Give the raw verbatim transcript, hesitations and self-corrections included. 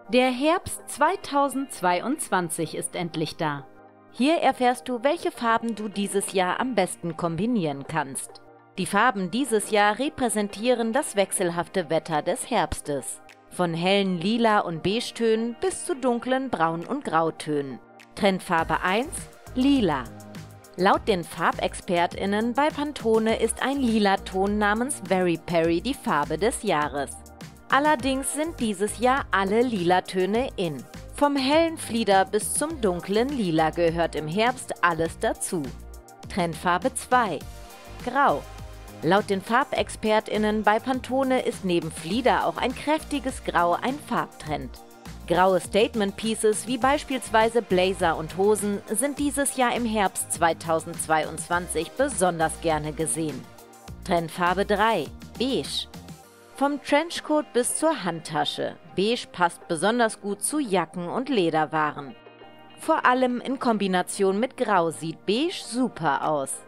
Der Herbst zweitausendzweiundzwanzig ist endlich da. Hier erfährst du, welche Farben du dieses Jahr am besten kombinieren kannst. Die Farben dieses Jahr repräsentieren das wechselhafte Wetter des Herbstes. Von hellen Lila- und Beige-Tönen bis zu dunklen Braun- und Grautönen. Trendfarbe eins: Lila. Laut den FarbexpertInnen bei Pantone ist ein Lila-Ton namens Very Perry die Farbe des Jahres. Allerdings sind dieses Jahr alle Lila-Töne in. Vom hellen Flieder bis zum dunklen Lila gehört im Herbst alles dazu. Trendfarbe zwei: Grau. Laut den FarbexpertInnen bei Pantone ist neben Flieder auch ein kräftiges Grau ein Farbtrend. Graue Statement-Pieces wie beispielsweise Blazer und Hosen sind dieses Jahr im Herbst zweitausendzweiundzwanzig besonders gerne gesehen. Trendfarbe drei: Beige. Vom Trenchcoat bis zur Handtasche. Beige passt besonders gut zu Jacken und Lederwaren. Vor allem in Kombination mit Grau sieht Beige super aus.